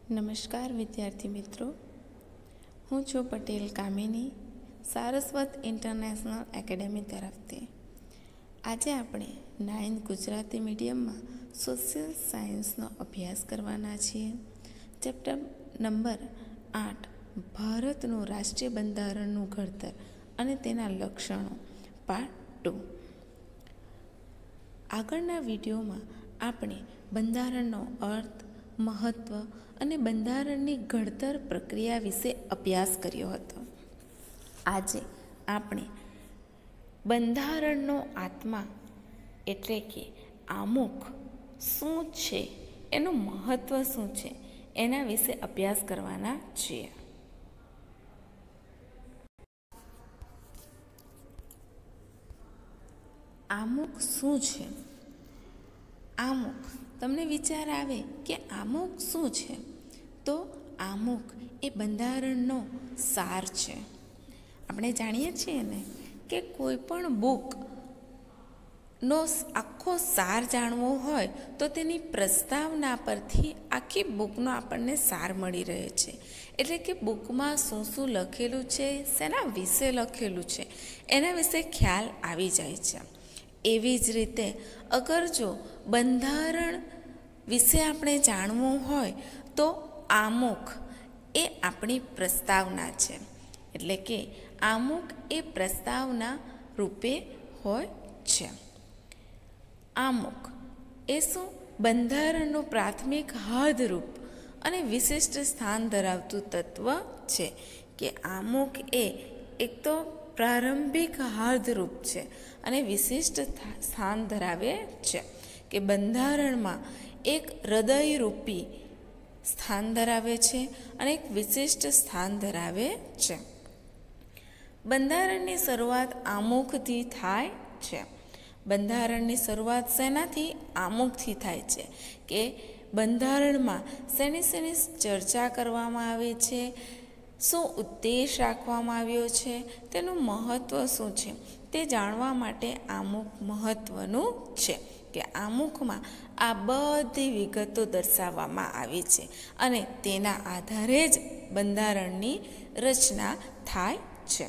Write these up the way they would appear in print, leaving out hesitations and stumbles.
નમસ્કાર વિદ્યાર્થી મિત્રો, હું છું પટેલ કામિની, સારસ્વત ઇન્ટરનેશનલ એકેડેમી તરફથી. આજે આપણે 9th ગુજરાતી મીડિયમમાં સોશિયલ સાયન્સનો અભ્યાસ કરવાના છીએ. ચેપ્ટર નંબર 8 ભારતનું રાષ્ટ્રીય બંધારણનું ઘડતર અને તેના લક્ષણો, પાર્ટ 2. આગળના વિડીયોમાં આપણે બંધારણનો અર્થ, મહત્ત્વ અને બંધારણની ઘડતર પ્રક્રિયા વિશે અભ્યાસ કર્યો હતો. આજે આપણે બંધારણનો આત્મા એટલે કે આમુખ શું છે, એનું મહત્ત્વ શું છે, એના વિશે અભ્યાસ કરવાના છીએ. આમુખ શું છે? આમુખ, તમને વિચાર આવે કે આમુખ શું છે? તો આમુખ એ બંધારણનો સાર છે. આપણે જાણીએ છીએ ને કે કોઈ પણ બુકનો આખો સાર જાણવો હોય તો તેની પ્રસ્તાવના પરથી આખી બુકનો આપણને સાર મળી રહે છે. એટલે કે બુકમાં શું શું લખેલું છે, શેના વિશે લખેલું છે, એના વિશે ખ્યાલ આવી જાય છે. એવી જ રીતે અગર જો બંધારણ વિશે આપણે જાણવું હોય તો આમુખ એ આપણી પ્રસ્તાવના છે. એટલે કે આમુખ એ પ્રસ્તાવના રૂપે હોય છે. આમુખ એ શું? બંધારણનું પ્રાથમિક હદરૂપ અને વિશિષ્ટ સ્થાન ધરાવતું તત્વ છે. કે આમુખ એ એક તો પ્રારંભિક હદરૂપ છે અને વિશિષ્ટ સ્થાન ધરાવે છે. કે બંધારણમાં એક હૃદયરૂપી સ્થાન ધરાવે છે અને એક વિશિષ્ટ સ્થાન ધરાવે છે. બંધારણની શરૂઆત આમુખથી થાય છે. બંધારણની શરૂઆત શેનાથી? આમુખથી થાય છે. કે બંધારણમાં શેની ચર્ચા કરવામાં આવે છે, શું ઉદ્દેશ રાખવામાં આવ્યો છે, તેનું મહત્ત્વ શું છે, તે જાણવા માટે આમુખ મહત્ત્વનું છે. કે આમુખમાં આ બધી વિગતો દર્શાવવામાં આવી છે અને તેના આધારે જ બંધારણની રચના થાય છે.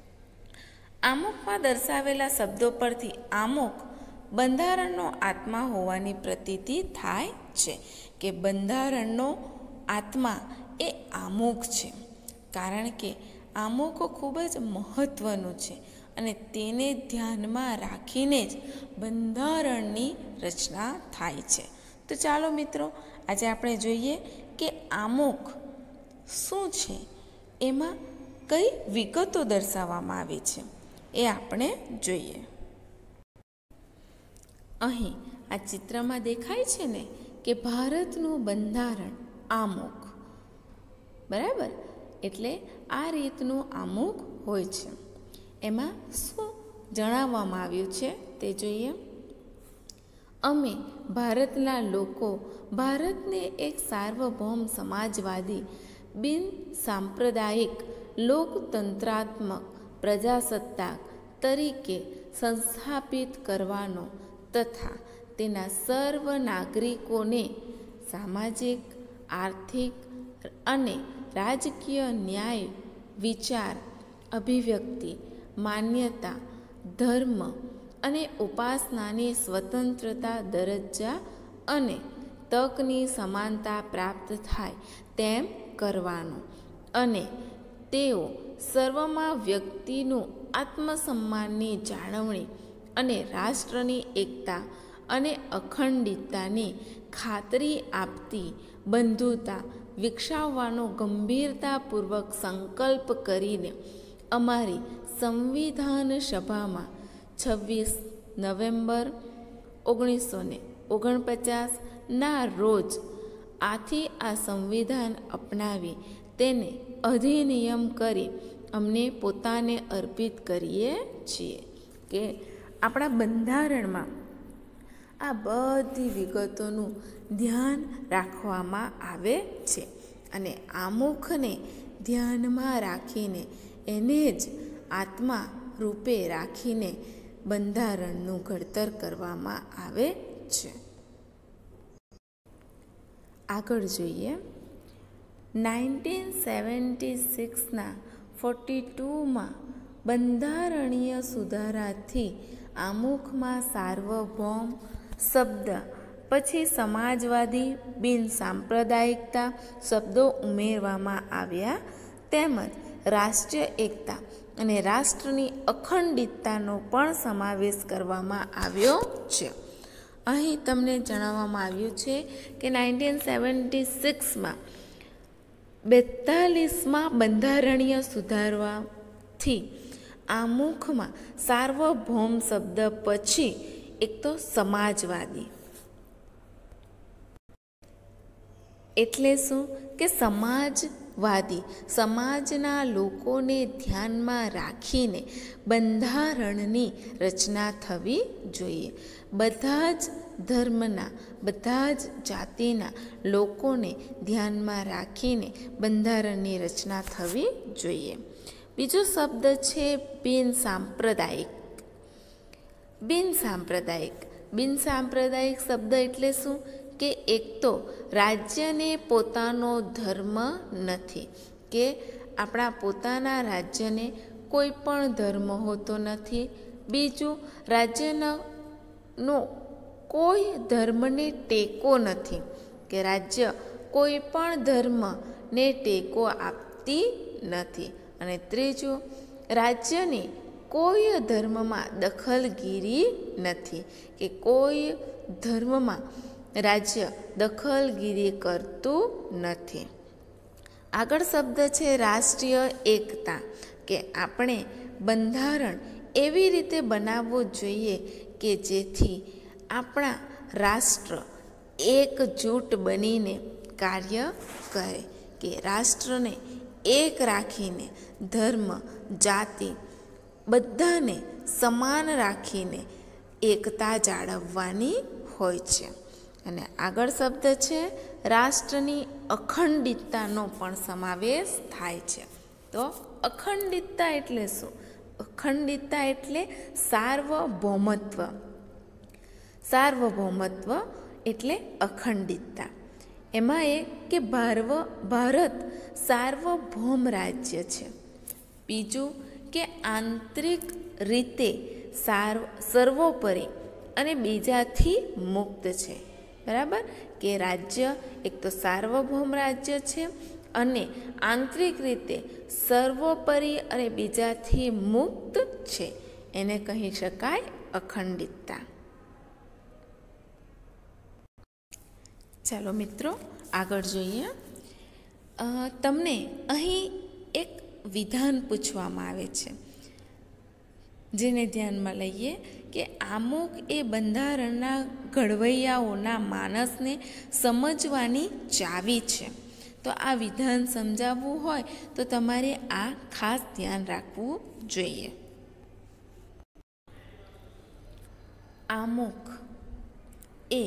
આમુખમાં દર્શાવેલા શબ્દો પરથી આમુખ બંધારણનો આત્મા હોવાની પ્રતીતિ થાય છે. કે બંધારણનો આત્મા એ આમુખ છે, કારણ કે આમુખ ખૂબ જ મહત્ત્વનું છે અને તેને ધ્યાનમાં રાખીને જ બંધારણની રચના થાય છે. તો ચાલો મિત્રો, આજે આપણે જોઈએ કે આમુખ શું છે, એમાં કઈ વિગતો દર્શાવવામાં આવી છે એ આપણે જોઈએ. અહીં આ ચિત્રમાં દેખાય છે ને કે ભારતનું બંધારણ આમુખ, બરાબર? એટલે આ રીતનું આમુખ હોય છે. એમાં શું જણાવવામાં આવ્યું છે તે જોઈએ. અમે ભારતના લોકો ભારતને એક સાર્વભૌમ સમાજવાદી, બિન સાંપ્રદાયિક, લોકતંત્રાત્મક પ્રજાસત્તાક તરીકે સંસ્થાપિત કરવાનો તથા તેના સર્વ નાગરિકોને સામાજિક, આર્થિક અને રાજકીય ન્યાય, વિચાર, અભિવ્યક્તિ, માન્યતા, ધર્મ અને ઉપાસનાની સ્વતંત્રતા, દરજ્જા અને તકની સમાનતા પ્રાપ્ત થાય તેમ કરવાનો અને તેઓ સર્વમાં વ્યક્તિનું આત્મસન્માનની જાળવણી અને રાષ્ટ્રની એકતા અને અખંડિતતાની ખાતરી આપતી બંધુતા વિકસાવવાનો ગંભીરતાપૂર્વક સંકલ્પ કરીને અમારી સંવિધાન સભામાં 26 નવેમ્બર 1949ના રોજ આથી આ સંવિધાન અપનાવી તેને અધિનિયમ કરી અમને પોતાને અર્પિત કરીએ છીએ. કે આપણા બંધારણમાં આ બધી વિગતોનું ધ્યાન રાખવામાં આવે છે અને આમુખને ધ્યાનમાં રાખીને એને જ આત્મા રૂપે રાખીને બંધારણનું ઘડતર કરવામાં આવે છે. આગળ જોઈએ 1976ના 42માં બંધારણીય સુધારાથી આમુખમાં સાર્વભૌમ શબ્દ પછી સમાજવાદી બિન સાંપ્રદાયિકતા શબ્દો ઉમેરવામાં આવ્યા તેમજ રાષ્ટ્રીય એકતા અને રાષ્ટ્રની અખંડિતતાનો પણ સમાવેશ કરવામાં આવ્યો છે. અહીં તમને જણાવવામાં આવ્યું છે કે 1976માં 42માં બંધારણીય સુધારવાથી આમુખમાં સાર્વભૌમ શબ્દ પછી એક તો સમાજવાદી એટલે શું કે સમાજવાદી સમાજના લોકોને ધ્યાનમાં રાખીને બંધારણની રચના થવી જોઈએ. બધા જ ધર્મના બધા જ જાતિના લોકોને ધ્યાનમાં રાખીને બંધારણની રચના થવી જોઈએ. બીજો શબ્દ છે બિન સાંપ્રદાયિક. બિન સાંપ્રદાયિક શબ્દ એટલે શું કે એક તો રાજ્યને પોતાનો ધર્મ નથી કે આપણા પોતાના રાજ્યને કોઈ પણ ધર્મ હોતો નથી. બીજું રાજ્યનો કોઈ ધર્મને ટેકો નથી કે રાજ્ય કોઈ પણ ધર્મને ટેકો આપતી નથી. અને ત્રીજું રાજ્યની કોઈ ધર્મમાં દખલગીરી નથી કે કોઈ ધર્મમાં રાજ્ય દખલગીરી કરતું નથી. આગળ શબ્દ છે રાષ્ટ્રીય એકતા કે આપણે બંધારણ એવી રીતે બનાવવું જોઈએ કે જેથી આપણા રાષ્ટ્ર એકજૂટ બનીને કાર્ય કરે કે રાષ્ટ્રને એક રાખીને ધર્મ જાતિ બધાને સમાન રાખીને એકતા જાળવવાની હોય છે. અને આગળ શબ્દ છે રાષ્ટ્રની અખંડિતતાનો પણ સમાવેશ થાય છે. તો અખંડિતતા એટલે શું? અખંડિતતા એટલે સાર્વભૌમત્વ એટલે અખંડિતતા. એમાં એ કે ભારત સાર્વભૌમ રાજ્ય છે. બીજું કે આંતરિક રીતે સર્વોપરી અને બીજાથી મુક્ત છે. બરાબર કે રાજ્ય એક તો સાર્વભૌમ રાજ્ય છે અને આંતરિક રીતે સર્વોપરી અને બીજાથી મુક્ત છે. એને કહી શકાય અખંડિતતા. ચાલો મિત્રો આગળ જોઈએ. તમને અહીં એક વિધાન પૂછવામાં આવે છે જેને ધ્યાનમાં લઈએ કે આમુખ એ બંધારણના ઘડવૈયાઓના માનસને સમજવાની ચાવી છે. તો આ વિધાન સમજાવવું હોય તો તમારે આ ખાસ ધ્યાન રાખવું જોઈએ. આમુખ એ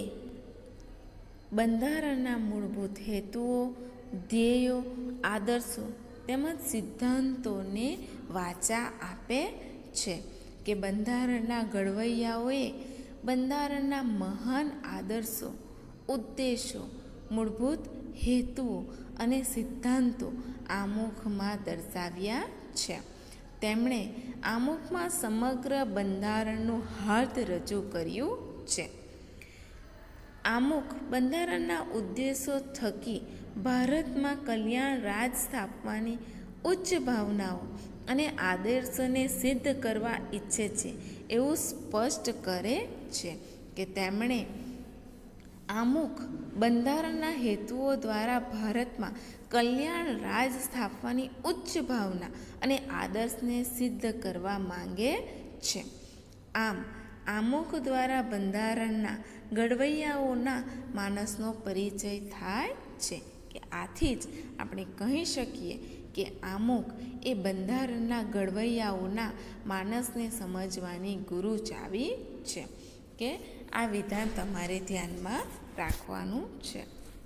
બંધારણના મૂળભૂત હેતુઓ, ધ્યેયો, આદર્શો તેમજ સિદ્ધાંતોને વાચા આપે છે કે બંધારણના ઘડવૈયાઓએ બંધારણના મહાન આદર્શો, ઉદ્દેશો, મૂળભૂત હેતુઓ અને સિદ્ધાંતો આમુખમાં દર્શાવ્યા છે. તેમણે આમુખમાં સમગ્ર બંધારણનું હાર્દ રજૂ કર્યું છે. આમુખ બંધારણના ઉદ્દેશો થકી ભારતમાં કલ્યાણ રાજ સ્થાપવાની ઉચ્ચ ભાવનાઓ અને આદર્શોને સિદ્ધ કરવા ઈચ્છે છે એવું સ્પષ્ટ કરે છે કે તેમણે આમુખ બંધારણના હેતુઓ દ્વારા ભારતમાં કલ્યાણ રાજ સ્થાપવાની ઉચ્ચ ભાવના અને આદર્શને સિદ્ધ કરવા માંગે છે. આમ આમુખ દ્વારા બંધારણના ઘડવૈયાઓના માનસનો પરિચય થાય છે કે આથી જ આપણે કહી શકીએ કે આમુખ એ બંધારણના ઘડવૈયાઓના માનસને સમજવાની ગુરુ ચાવી છે કે આ વિધાન તમારે ધ્યાનમાં રાખવાનું છે.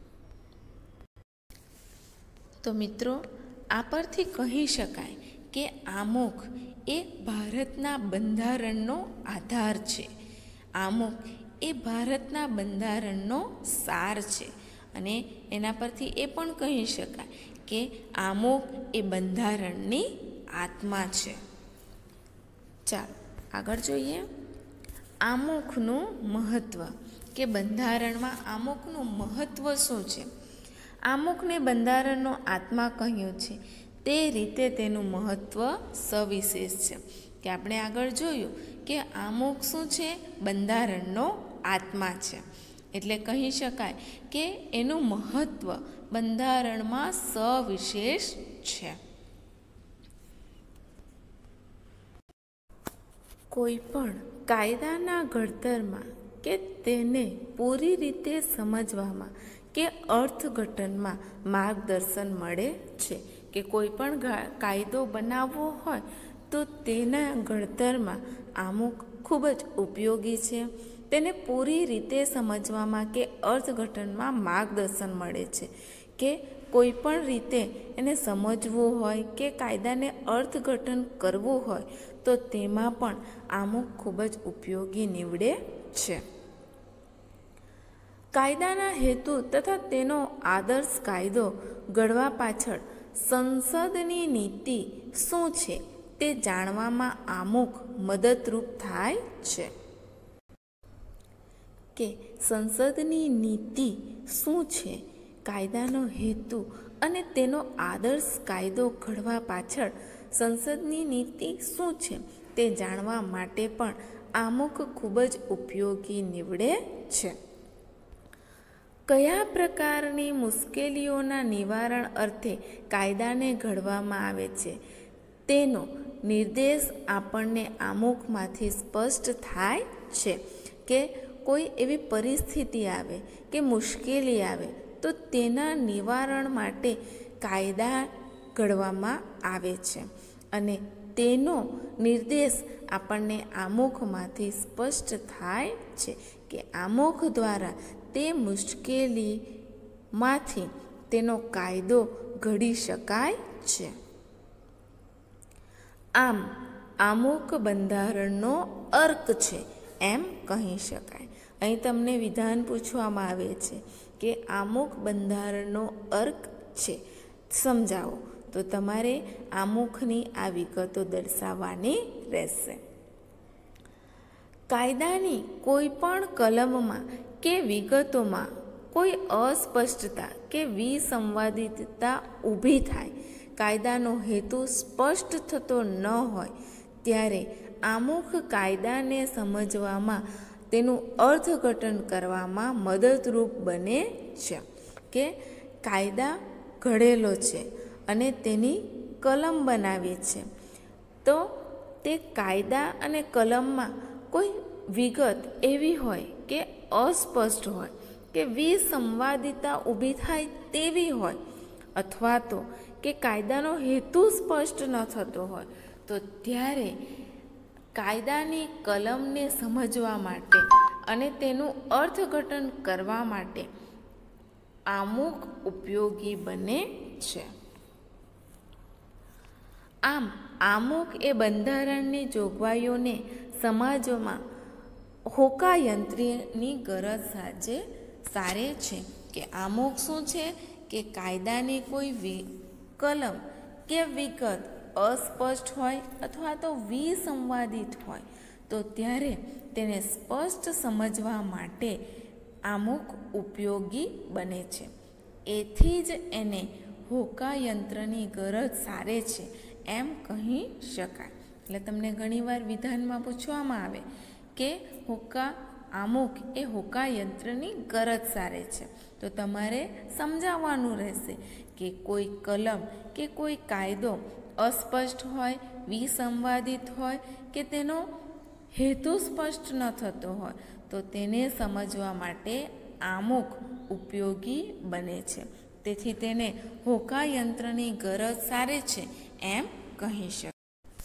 તો મિત્રો આ પરથી કહી શકાય કે આમુખ એ ભારતના બંધારણનો આધાર છે. આમુખ એ ભારતના બંધારણનો સાર છે અને એના પરથી એ પણ કહી શકાય કે આમુખ એ બંધારણની આત્મા છે. ચાલો આગળ જોઈએ. આમુખનું મહત્ત્વ કે બંધારણમાં આમુખનું મહત્ત્વ શું છે. આમુખને બંધારણનો આત્મા કહ્યું છે તે રીતે તેનું મહત્ત્વ સવિશેષ છે. કે આપણે આગળ જોયું કે આમુખ શું છે, બંધારણનો આત્મા છે. એટલે કહી શકાય કે એનું મહત્ત્વ બંધારણમાં સવિશેષ છે. કોઈ પણ કાયદાના ઘડતરમાં કે તેને પૂરી રીતે સમજવામાં કે અર્થઘટનમાં માર્ગદર્શન મળે છે. કે કોઈ પણ કાયદો બનાવવો હોય તો તેના ઘડતરમાં આમુખ ખૂબ જ ઉપયોગી છે. તેને પૂરી રીતે સમજવામાં કે અર્થઘટનમાં માર્ગદર્શન મળે છે. કે કોઈ પણ રીતે એને સમજવું હોય કે કાયદાને અર્થઘટન કરવું હોય તો તેમાં પણ આમુખ ખૂબ જ ઉપયોગી નીવડે છે. કાયદાના હેતુ તથા તેનો આદર્શ કાયદો ઘડવા પાછળ સંસદની નીતિ શું છે તે જાણવામાં આમુખ મદદરૂપ થાય છે. કે સંસદની નીતિ શું છે, કાયદાનો હેતુ અને તેનો આદર્શ કાયદો ઘડવા પાછળ સંસદની નીતિ શું છે તે જાણવા માટે પણ આમુખ ખૂબ જ ઉપયોગી નીવડે છે. કયા પ્રકારની મુશ્કેલીઓના નિવારણ અર્થે કાયદાને ઘડવામાં આવે છે તેનો નિર્દેશ આપણને આમુખમાંથી સ્પષ્ટ થાય છે. કે કોઈ એવી પરિસ્થિતિ આવે કે મુશ્કેલી આવે તો તેના નિવારણ માટે કાયદા ઘડવામાં આવે છે અને તેનો નિર્દેશ આપણને આમુખમાંથી સ્પષ્ટ થાય છે. કે આમુખ દ્વારા તે મુશ્કેલીમાંથી તેનો કાયદો ઘડી શકાય છે. આમ આમુખ બંધારણનો અર્ક છે એમ કહી શકાય. અહીં તમને વિધાન પૂછવામાં આવે છે કે આમુખ બંધારણનો અર્ક છે, સમજાવો. તો તમારે આમુખની આ વિગતો દર્શાવવાની રહેશે. કાયદાની કોઈ પણ કલમમાં કે વિગતોમાં કોઈ અસ્પષ્ટતા કે વિસંવાદિતતા ઊભી થાય, કાયદાનો હેતુ સ્પષ્ટ થતો ન હોય ત્યારે આમુખ કાયદાને સમજવામાં, તેનું અર્થઘટન કરવામાં મદદરૂપ બને છે. કે કાયદા ઘડેલો છે અને તેની કલમ બનાવી છે તો તે કાયદા અને કલમમાં કોઈ વિગત એવી હોય કે અસ્પષ્ટ હોય કે વિસંવાદિતા ઊભી થાય તેવી હોય અથવા તો કે કાયદાનો હેતુ સ્પષ્ટ ન થતો હોય તો ત્યારે કાયદાની કલમને સમજવા માટે અને તેનું અર્થઘટન કરવા માટે આમુખ ઉપયોગી બને છે. આમ આમુખ એ બંધારણની જોગવાઈઓને સમાજમાં હોકાયંત્રની ગરજ સારે છે. કે આમુખ શું છે કે કાયદાની કોઈ કલમ કે વિગત અસ્પષ્ટ હોય અથવા તો વિસંવાદિત હોય તો ત્યારે તેને સ્પષ્ટ સમજવા માટે આમુખ ઉપયોગી બને છે. એથી જ એને હોકાયંત્રની ગરજ સારે છે એમ કહી શકાય. એટલે તમને ઘણીવાર વિધાનમાં પૂછવામાં આવે કે આમુખ એ હોકાયંત્રની ગરજ સારે છે તો તમારે સમજાવવાનું રહેશે કે કોઈ કલમ કે કોઈ કાયદો અસ્પષ્ટ હોય, વિસંવાદિત હોય કે તેનો હેતુ સ્પષ્ટ ન થતો હોય તો તેને સમજવા માટે આમુખ ઉપયોગી બને છે. તેથી તેને હોકાયંત્રની ગરજ સારે છે એમ કહી શકાય.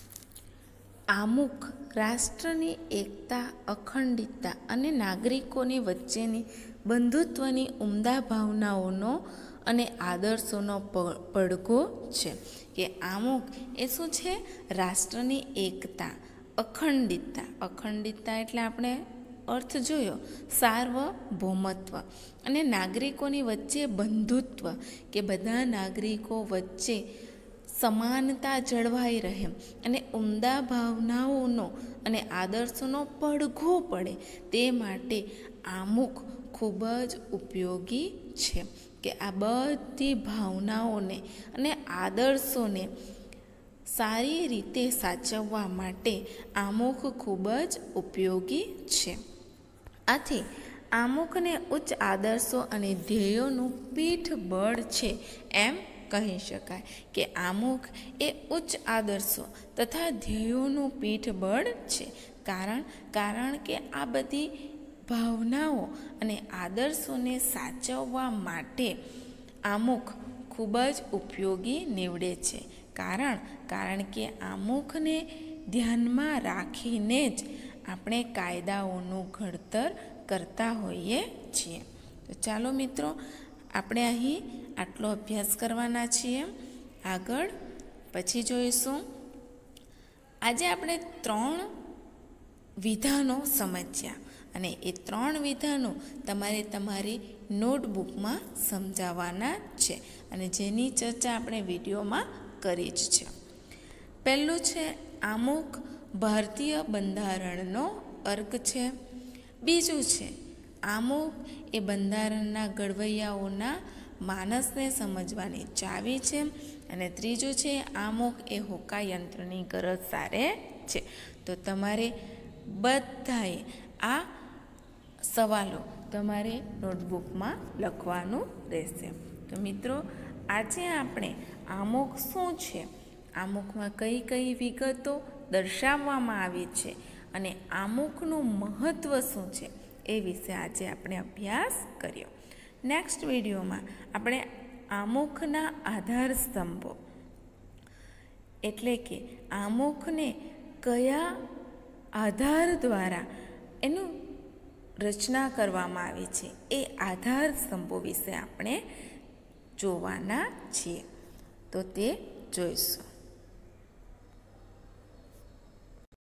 આમુખ રાષ્ટ્રની એકતા, અખંડિતતા અને નાગરિકોની વચ્ચેની બંધુત્વની ઉમદા ભાવનાઓનો અને આદર્શોનો પડઘો છે. કે આમુખ એ શું છે? રાષ્ટ્રની એકતા, અખંડિતતા એટલે આપણે અર્થ જોયો સાર્વભૌમત્વ અને નાગરિકોની વચ્ચે બંધુત્વ કે બધા નાગરિકો વચ્ચે સમાનતા જળવાઈ રહે અને ઉમદા ભાવનાઓનો અને આદર્શોનો પડઘો પડે તે માટે આમુખ ખૂબ જ ઉપયોગી છે કે આ બધી ભાવનાઓને અને આદર્શોને સારી રીતે સાચવવા માટે આમુખ ખૂબ જ ઉપયોગી છે. આથી આમુખને ઉચ્ચ આદર્શો અને ધ્યેયોનું પીઠબળ છે એમ કહી શકાય કે આમુખ એ ઉચ્ચ આદર્શો તથા ધ્યેયોનું પીઠબળ છે. કારણ કે આ બધી ભાવનાઓ અને આદર્શોને સાચવવા માટે આમુખ ખૂબ જ ઉપયોગી નીવડે છે. કારણ કે આમુખને ધ્યાનમાં રાખીને જ આપણે કાયદાઓનું ઘડતર કરતા હોઈએ છીએ. તો ચાલો મિત્રો, આપણે અહીં આટલો અભ્યાસ કરવાના છીએ. આગળ પછી જોઈશું. આજે આપણે 3 વિધાનો સમજ્યા અને એ 3 વિધાનો તમારે તમારી નોટબુકમાં સમજાવવાના છે અને જેની ચર્ચા આપણે વિડીયોમાં કરી જ છે. પહેલું છે આમુખ ભારતીય બંધારણનો અર્ક છે. બીજું છે આમુખ એ બંધારણના ઘડવૈયાઓના માનસને સમજવાની ચાવી છે. અને ત્રીજું છે આમુખ એ હોકાયંત્રની ગરજ સારે છે. તો તમારે બધાએ આ સવાલો તમારે નોટબુકમાં લખવાનું રહેશે. તો મિત્રો, આજે આપણે આમુખ શું છે, આમુખમાં કઈ કઈ વિગતો દર્શાવવામાં આવી છે અને આમુખનું મહત્ત્વ શું છે એ વિશે આજે આપણે અભ્યાસ કર્યો. નેક્સ્ટ વિડીયોમાં આપણે આમુખના આધાર સ્તંભો એટલે કે આમુખને કયા આધાર દ્વારા એનું રચના કરવામાં આવી છે એ આધાર સ્તંભો વિશે આપણે જોવાના છીએ. તો તે જોઈશું.